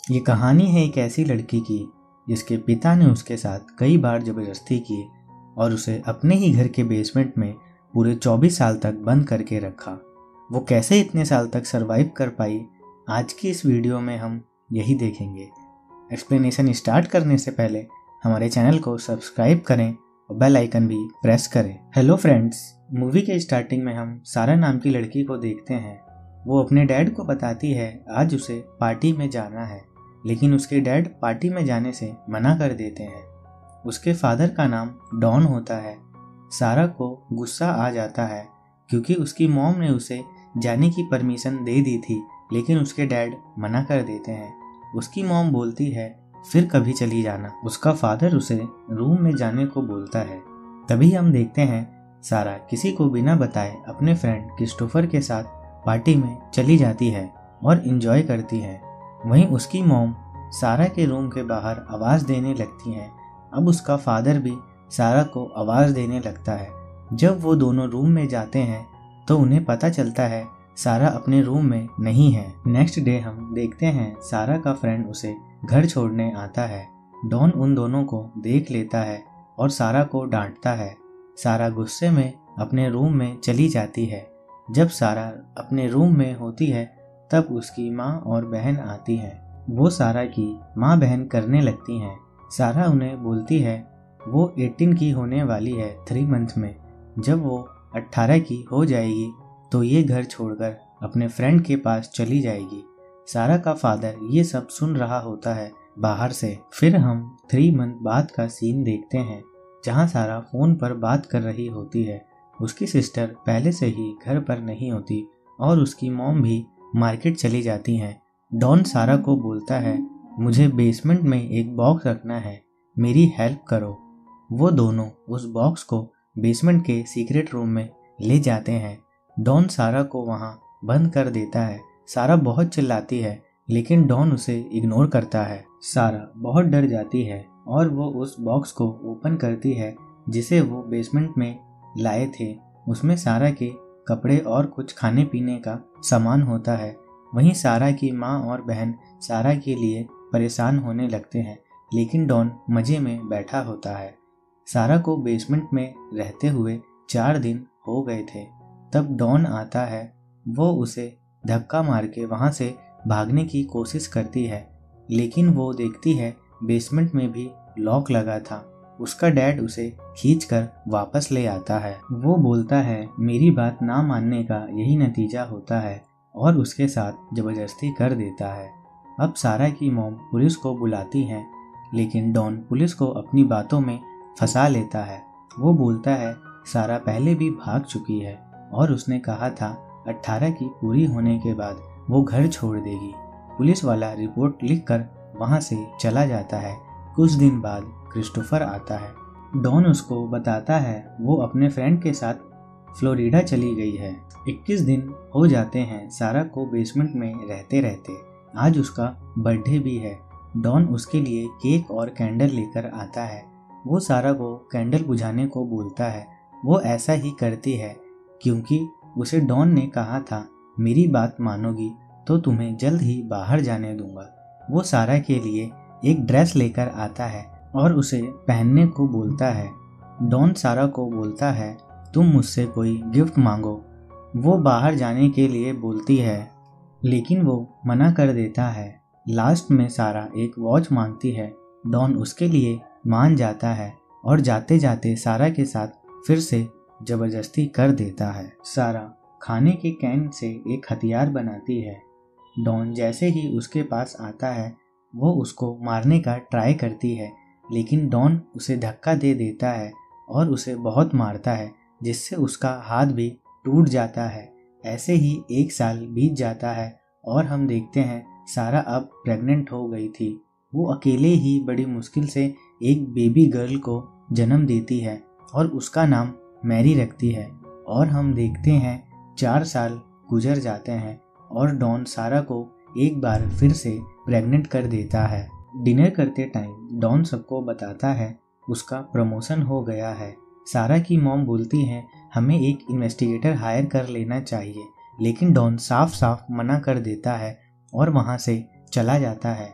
ये कहानी है एक ऐसी लड़की की जिसके पिता ने उसके साथ कई बार ज़बरदस्ती की और उसे अपने ही घर के बेसमेंट में पूरे 24 साल तक बंद करके रखा। वो कैसे इतने साल तक सरवाइव कर पाई, आज की इस वीडियो में हम यही देखेंगे। एक्सप्लेनेशन स्टार्ट करने से पहले हमारे चैनल को सब्सक्राइब करें और बेल आइकन भी प्रेस करें। हेलो फ्रेंड्स, मूवी के स्टार्टिंग में हम सारा नाम की लड़की को देखते हैं। वो अपने डैड को बताती है आज उसे पार्टी में जाना है, लेकिन उसके डैड पार्टी में जाने से मना कर देते हैं। उसके फादर का नाम डॉन होता है। सारा को गुस्सा आ जाता है क्योंकि उसकी मॉम ने उसे जाने की परमिशन दे दी थी, लेकिन उसके डैड मना कर देते हैं। उसकी मॉम बोलती है फिर कभी चली जाना। उसका फादर उसे रूम में जाने को बोलता है। तभी हम देखते हैं सारा किसी को बिना बताए अपने फ्रेंड क्रिस्टोफर के साथ पार्टी में चली जाती है और एंजॉय करती है। वहीं उसकी मॉम सारा के रूम के बाहर आवाज़ देने लगती हैं। अब उसका फादर भी सारा को आवाज़ देने लगता है। जब वो दोनों रूम में जाते हैं तो उन्हें पता चलता है सारा अपने रूम में नहीं है। नेक्स्ट डे हम देखते हैं सारा का फ्रेंड उसे घर छोड़ने आता है। डॉन उन दोनों को देख लेता है और सारा को डांटता है। सारा गुस्से में अपने रूम में चली जाती है। जब सारा अपने रूम में होती है तब उसकी माँ और बहन आती हैं। वो सारा की माँ बहन करने लगती हैं। सारा उन्हें बोलती है वो 18 की होने वाली है 3 मंथ में। जब वो 18 की हो जाएगी तो ये घर छोड़कर अपने फ्रेंड के पास चली जाएगी। सारा का फादर ये सब सुन रहा होता है बाहर से। फिर हम 3 मंथ बाद का सीन देखते हैं जहाँ सारा फ़ोन पर बात कर रही होती है। उसकी सिस्टर पहले से ही घर पर नहीं होती और उसकी मॉम भी मार्केट चली जाती हैं। डॉन सारा को बोलता है मुझे बेसमेंट में एक बॉक्स रखना है, मेरी हेल्प करो। वो दोनों उस बॉक्स को बेसमेंट के सीक्रेट रूम में ले जाते हैं। डॉन सारा को वहाँ बंद कर देता है। सारा बहुत चिल्लाती है लेकिन डॉन उसे इग्नोर करता है। सारा बहुत डर जाती है और वो उस बॉक्स को ओपन करती है जिसे वो बेसमेंट में लाए थे। उसमें सारा के कपड़े और कुछ खाने पीने का सामान होता है। वहीं सारा की माँ और बहन सारा के लिए परेशान होने लगते हैं, लेकिन डॉन मज़े में बैठा होता है। सारा को बेसमेंट में रहते हुए 4 दिन हो गए थे। तब डॉन आता है। वो उसे धक्का मार के वहाँ से भागने की कोशिश करती है, लेकिन वो देखती है बेसमेंट में भी लॉक लगा था। उसका डैड उसे खींचकर वापस ले आता है। वो बोलता है मेरी बात ना मानने का यही नतीजा होता है और उसके साथ ज़बरदस्ती कर देता है। अब सारा की मॉम पुलिस को बुलाती हैं, लेकिन डॉन पुलिस को अपनी बातों में फंसा लेता है। वो बोलता है सारा पहले भी भाग चुकी है और उसने कहा था 18 की पूरी होने के बाद वो घर छोड़ देगी। पुलिस वाला रिपोर्ट लिखकर वहाँ से चला जाता है। कुछ दिन बाद क्रिस्टोफर आता है। डॉन उसको बताता है वो अपने फ्रेंड के साथ फ्लोरिडा चली गई है। 21 दिन हो जाते हैं सारा को बेसमेंट में रहते रहते। आज उसका बर्थडे भी है। डॉन उसके लिए केक और कैंडल लेकर आता है। वो सारा को कैंडल बुझाने को बोलता है। वो ऐसा ही करती है क्योंकि उसे डॉन ने कहा था मेरी बात मानोगी तो तुम्हें जल्द ही बाहर जाने दूंगा। वो सारा के लिए एक ड्रेस लेकर आता है और उसे पहनने को बोलता है। डॉन सारा को बोलता है तुम मुझसे कोई गिफ्ट मांगो। वो बाहर जाने के लिए बोलती है, लेकिन वो मना कर देता है। लास्ट में सारा एक वॉच मांगती है। डॉन उसके लिए मान जाता है और जाते जाते सारा के साथ फिर से ज़बरदस्ती कर देता है। सारा खाने के कैन से एक हथियार बनाती है। डॉन जैसे ही उसके पास आता है वो उसको मारने का ट्राई करती है, लेकिन डॉन उसे धक्का दे देता है और उसे बहुत मारता है, जिससे उसका हाथ भी टूट जाता है। ऐसे ही 1 साल बीत जाता है और हम देखते हैं सारा अब प्रेग्नेंट हो गई थी। वो अकेले ही बड़ी मुश्किल से एक बेबी गर्ल को जन्म देती है और उसका नाम मैरी रखती है। और हम देखते हैं 4 साल गुजर जाते हैं और डॉन सारा को एक बार फिर से प्रेग्नेंट कर देता है। डिनर करते टाइम डॉन सबको बताता है उसका प्रमोशन हो गया है। सारा की मॉम बोलती है हमें एक इन्वेस्टिगेटर हायर कर लेना चाहिए, लेकिन डॉन साफ साफ मना कर देता है और वहाँ से चला जाता है।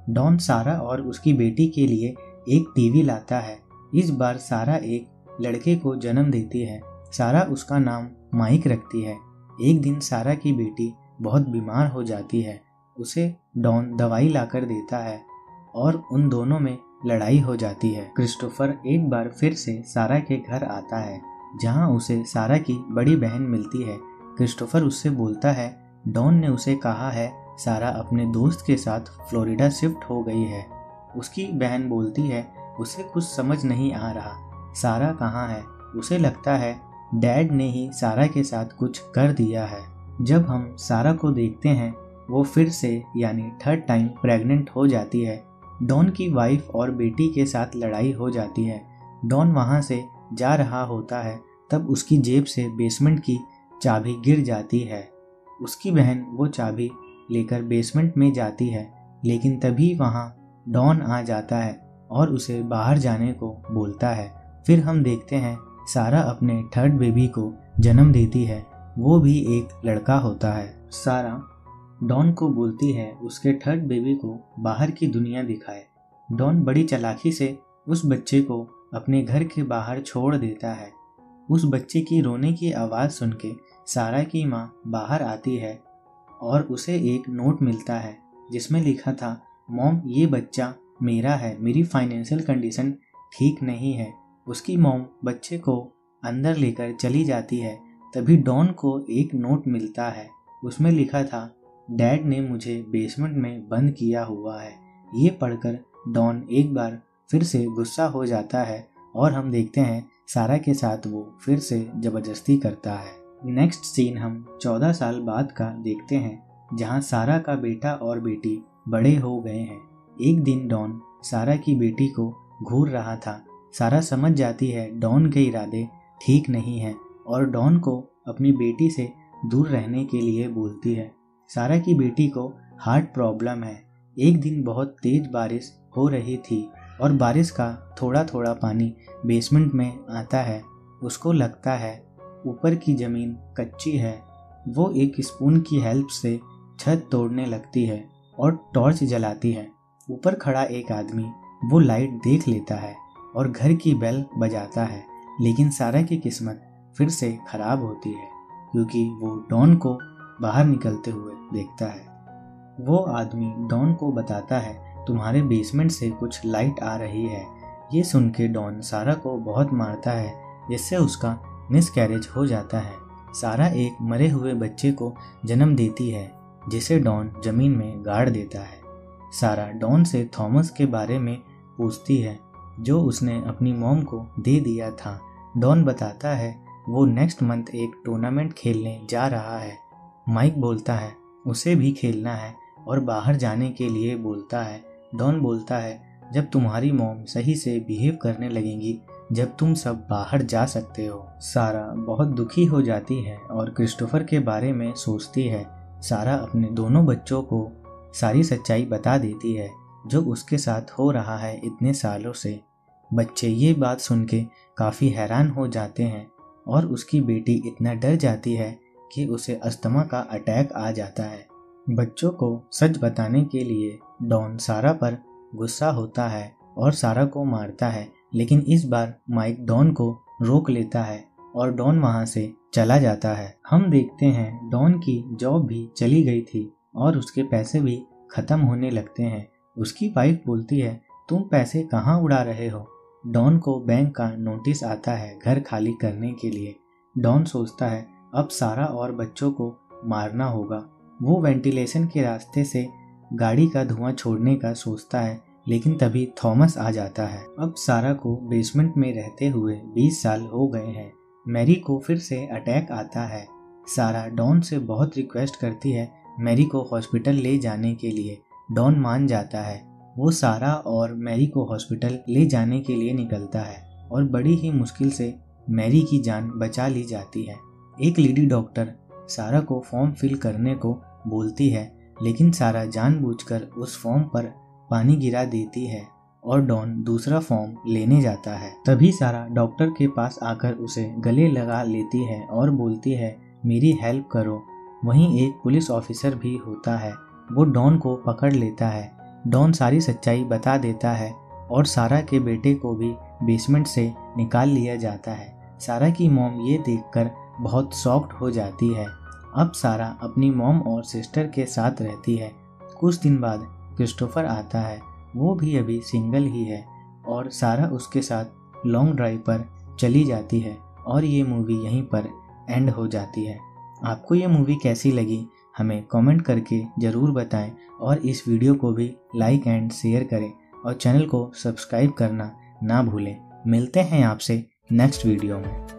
डॉन सारा और उसकी बेटी के लिए एक टीवी लाता है। इस बार सारा एक लड़के को जन्म देती है। सारा उसका नाम माइक रखती है। एक दिन सारा की बेटी बहुत बीमार हो जाती है। उसे डॉन दवाई लाकर देता है और उन दोनों में लड़ाई हो जाती है। क्रिस्टोफर एक बार फिर से सारा के घर आता है, जहां उसे सारा की बड़ी बहन मिलती है। क्रिस्टोफर उससे बोलता है डॉन ने उसे कहा है सारा अपने दोस्त के साथ फ्लोरिडा शिफ्ट हो गई है। उसकी बहन बोलती है उसे कुछ समझ नहीं आ रहा, सारा कहाँ है। उसे लगता है डैड ने ही सारा के साथ कुछ कर दिया है। जब हम सारा को देखते हैं वो फिर से यानी थर्ड टाइम प्रेग्नेंट हो जाती है। डॉन की वाइफ और बेटी के साथ लड़ाई हो जाती है। डॉन वहाँ से जा रहा होता है, तब उसकी जेब से बेसमेंट की चाबी गिर जाती है। उसकी बहन वो चाबी लेकर बेसमेंट में जाती है, लेकिन तभी वहाँ डॉन आ जाता है और उसे बाहर जाने को बोलता है। फिर हम देखते हैं सारा अपने थर्ड बेबी को जन्म देती है। वो भी एक लड़का होता है। सारा डॉन को बोलती है उसके थर्ड बेबी को बाहर की दुनिया दिखाए। डॉन बड़ी चालाकी से उस बच्चे को अपने घर के बाहर छोड़ देता है। उस बच्चे की रोने की आवाज़ सुन के सारा की माँ बाहर आती है और उसे एक नोट मिलता है जिसमें लिखा था मॉम ये बच्चा मेरा है, मेरी फाइनेंशियल कंडीशन ठीक नहीं है। उसकी मॉम बच्चे को अंदर लेकर चली जाती है। तभी डॉन को एक नोट मिलता है, उसमें लिखा था डैड ने मुझे बेसमेंट में बंद किया हुआ है। ये पढ़कर डॉन एक बार फिर से गुस्सा हो जाता है और हम देखते हैं सारा के साथ वो फिर से ज़बरदस्ती करता है। नेक्स्ट सीन हम 14 साल बाद का देखते हैं, जहां सारा का बेटा और बेटी बड़े हो गए हैं। एक दिन डॉन सारा की बेटी को घूर रहा था। सारा समझ जाती है डॉन के इरादे ठीक नहीं हैं और डॉन को अपनी बेटी से दूर रहने के लिए बोलती है। सारा की बेटी को हार्ट प्रॉब्लम है। एक दिन बहुत तेज बारिश हो रही थी और बारिश का थोड़ा थोड़ा पानी बेसमेंट में आता है। उसको लगता है ऊपर की ज़मीन कच्ची है। वो एक स्पून की हेल्प से छत तोड़ने लगती है और टॉर्च जलाती है। ऊपर खड़ा एक आदमी वो लाइट देख लेता है और घर की बेल बजाता है, लेकिन सारा की किस्मत फिर से खराब होती है क्योंकि वो डॉन को बाहर निकलते हुए देखता है। वो आदमी डॉन को बताता है तुम्हारे बेसमेंट से कुछ लाइट आ रही है। ये सुन के डॉन सारा को बहुत मारता है, जिससे उसका मिसकैरेज हो जाता है। सारा एक मरे हुए बच्चे को जन्म देती है, जिसे डॉन जमीन में गाड़ देता है। सारा डॉन से थॉमस के बारे में पूछती है, जो उसने अपनी मॉम को दे दिया था। डॉन बताता है वो नेक्स्ट मंथ एक टूर्नामेंट खेलने जा रहा है। माइक बोलता है उसे भी खेलना है और बाहर जाने के लिए बोलता है। डॉन बोलता है जब तुम्हारी मॉम सही से बिहेव करने लगेंगी, जब तुम सब बाहर जा सकते हो। सारा बहुत दुखी हो जाती है और क्रिस्टोफर के बारे में सोचती है। सारा अपने दोनों बच्चों को सारी सच्चाई बता देती है जो उसके साथ हो रहा है इतने सालों से। बच्चे ये बात सुन के काफ़ी हैरान हो जाते हैं और उसकी बेटी इतना डर जाती है कि उसे अस्थमा का अटैक आ जाता है। बच्चों को सच बताने के लिए डॉन सारा पर गुस्सा होता है और सारा को मारता है, लेकिन इस बार माइक डॉन को रोक लेता है और डॉन वहां से चला जाता है। हम देखते हैं डॉन की जॉब भी चली गई थी और उसके पैसे भी खत्म होने लगते हैं। उसकी वाइफ बोलती है तुम पैसे कहाँ उड़ा रहे हो। डॉन को बैंक का नोटिस आता है घर खाली करने के लिए। डॉन सोचता है अब सारा और बच्चों को मारना होगा। वो वेंटिलेशन के रास्ते से गाड़ी का धुआं छोड़ने का सोचता है, लेकिन तभी थॉमस आ जाता है। अब सारा को बेसमेंट में रहते हुए 20 साल हो गए हैं। मैरी को फिर से अटैक आता है। सारा डॉन से बहुत रिक्वेस्ट करती है मैरी को हॉस्पिटल ले जाने के लिए। डॉन मान जाता है। वो सारा और मैरी को हॉस्पिटल ले जाने के लिए निकलता है और बड़ी ही मुश्किल से मैरी की जान बचा ली जाती है। एक लेडी डॉक्टर सारा को फॉर्म फिल करने को बोलती है, लेकिन सारा जानबूझकर उस फॉर्म पर पानी गिरा देती है और डॉन दूसरा फॉर्म लेने जाता है। तभी सारा डॉक्टर के पास आकर उसे गले लगा लेती है और बोलती है मेरी हेल्प करो। वहीं एक पुलिस ऑफिसर भी होता है, वो डॉन को पकड़ लेता है, डॉन सारी सच्चाई बता देता है और सारा के बेटे को भी बेसमेंट से निकाल लिया जाता है। सारा की मॉम ये देखकर बहुत शॉक्ड हो जाती है। अब सारा अपनी मॉम और सिस्टर के साथ रहती है। कुछ दिन बाद क्रिस्टोफर आता है, वो भी अभी सिंगल ही है और सारा उसके साथ लॉन्ग ड्राइव पर चली जाती है और ये मूवी यहीं पर एंड हो जाती है। आपको ये मूवी कैसी लगी हमें कमेंट करके ज़रूर बताएं और इस वीडियो को भी लाइक एंड शेयर करें और चैनल को सब्सक्राइब करना ना भूलें। मिलते हैं आपसे नेक्स्ट वीडियो में।